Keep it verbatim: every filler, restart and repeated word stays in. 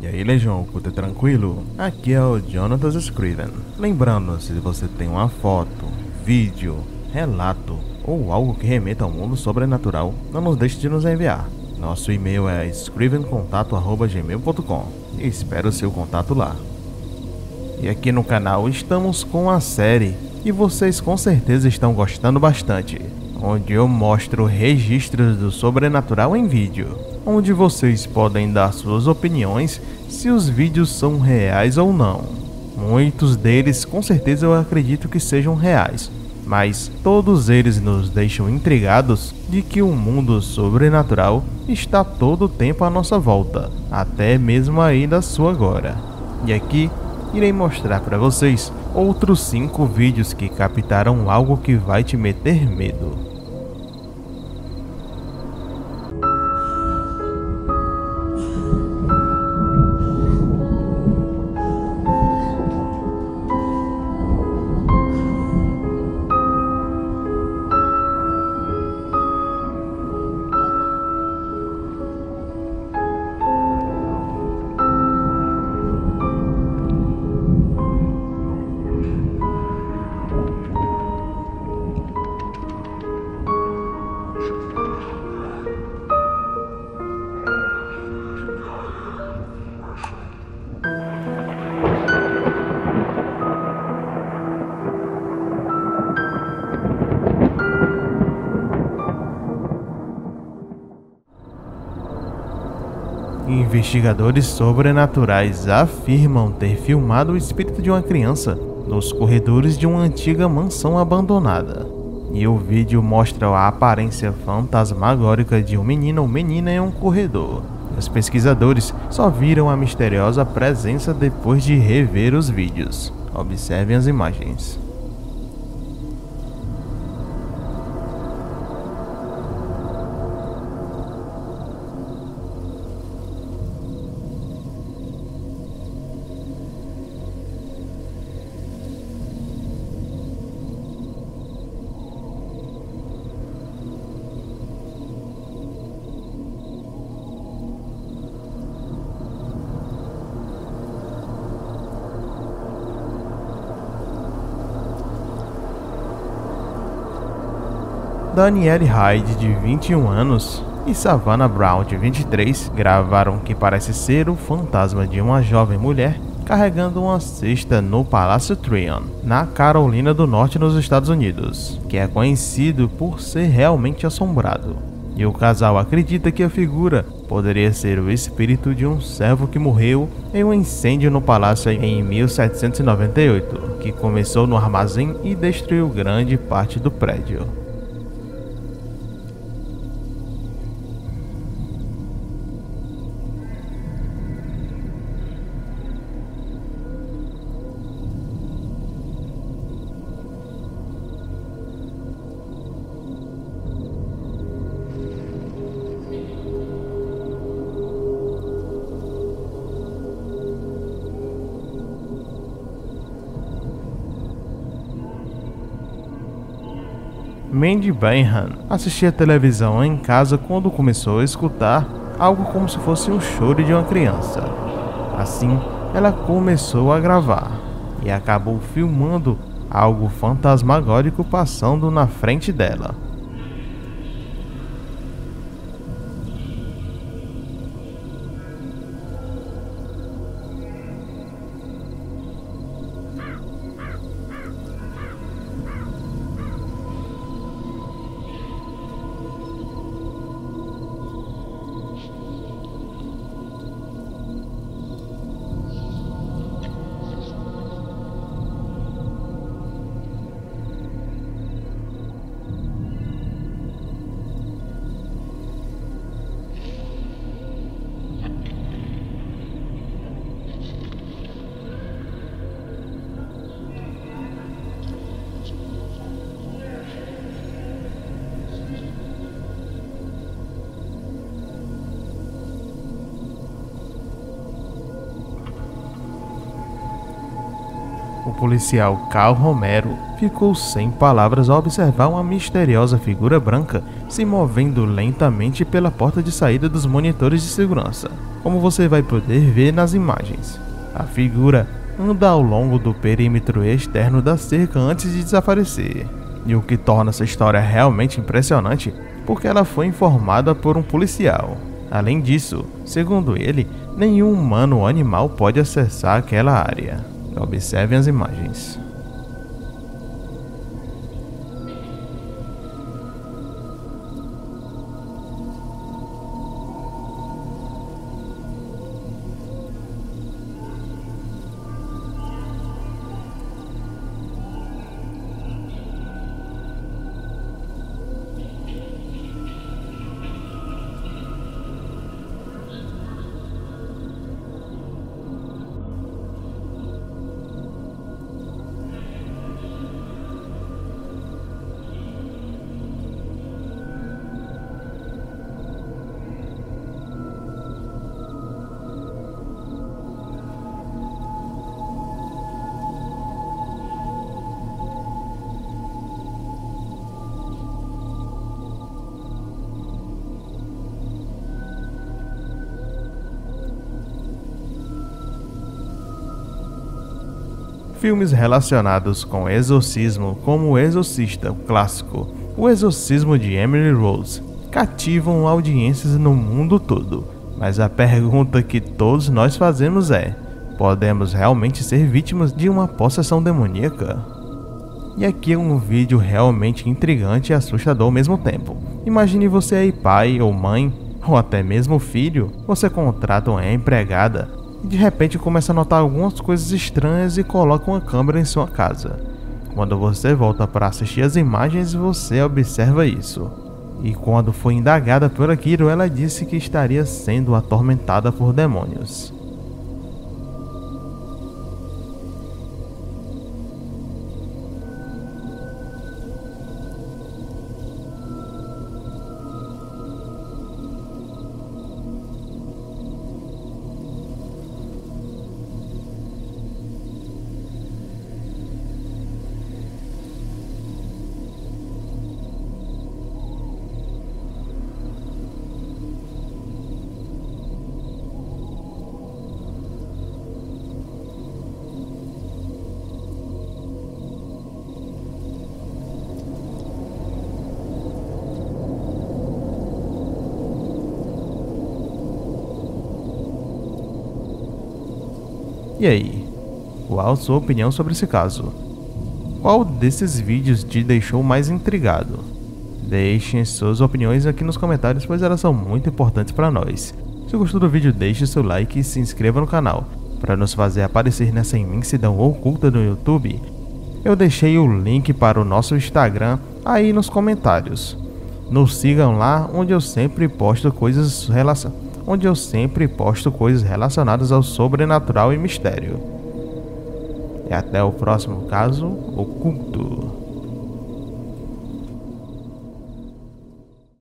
E aí, Legião, tudo tranquilo? Aqui é o Jonathan Scriven. Lembrando, se você tem uma foto, vídeo, relato ou algo que remeta ao mundo sobrenatural, não nos deixe de nos enviar. Nosso e-mail é scriven contato arroba gmail ponto com e espero o seu contato lá. E aqui no canal estamos com a série que vocês com certeza estão gostando bastante, onde eu mostro registros do sobrenatural em vídeo, onde vocês podem dar suas opiniões se os vídeos são reais ou não. Muitos deles com certeza eu acredito que sejam reais, mas todos eles nos deixam intrigados de que o mundo sobrenatural está todo o tempo à nossa volta, até mesmo aí da sua agora. E aqui irei mostrar para vocês outros cinco vídeos que captaram algo que vai te meter medo. Investigadores sobrenaturais afirmam ter filmado o espírito de uma criança nos corredores de uma antiga mansão abandonada. E o vídeo mostra a aparência fantasmagórica de um menino ou menina em um corredor. Os pesquisadores só viram a misteriosa presença depois de rever os vídeos. Observem as imagens. Danielle Hyde, de vinte e um anos, e Savannah Brown, de vinte e três, gravaram o que parece ser o fantasma de uma jovem mulher carregando uma cesta no Palácio Tryon, na Carolina do Norte, nos Estados Unidos, que é conhecido por ser realmente assombrado. E o casal acredita que a figura poderia ser o espírito de um servo que morreu em um incêndio no palácio em mil setecentos e noventa e oito, que começou no armazém e destruiu grande parte do prédio. Mandy Benham assistia televisão em casa quando começou a escutar algo como se fosse um choro de uma criança. Assim, ela começou a gravar e acabou filmando algo fantasmagórico passando na frente dela. O policial Carl Romero ficou sem palavras ao observar uma misteriosa figura branca se movendo lentamente pela porta de saída dos monitores de segurança, como você vai poder ver nas imagens. A figura anda ao longo do perímetro externo da cerca antes de desaparecer, e o que torna essa história realmente impressionante porque ela foi informada por um policial. Além disso, segundo ele, nenhum humano ou animal pode acessar aquela área. Observem as imagens. Filmes relacionados com exorcismo, como O Exorcista, o clássico, O Exorcismo de Emily Rose, cativam audiências no mundo todo. Mas a pergunta que todos nós fazemos é: podemos realmente ser vítimas de uma possessão demoníaca? E aqui é um vídeo realmente intrigante e assustador ao mesmo tempo. Imagine você aí, pai ou mãe, ou até mesmo filho, você contrata uma empregada e de repente começa a notar algumas coisas estranhas e coloca uma câmera em sua casa. Quando você volta para assistir as imagens, você observa isso. E quando foi indagada por aquilo, ela disse que estaria sendo atormentada por demônios. E aí, qual a sua opinião sobre esse caso? Qual desses vídeos te deixou mais intrigado? Deixem suas opiniões aqui nos comentários, pois elas são muito importantes para nós. Se gostou do vídeo, deixe seu like e se inscreva no canal, para nos fazer aparecer nessa imensidão oculta do YouTube. Eu deixei o link para o nosso Instagram aí nos comentários. Nos sigam lá, onde eu sempre posto coisas relacionadas. onde eu sempre posto coisas relacionadas ao sobrenatural e mistério. E até o próximo caso oculto.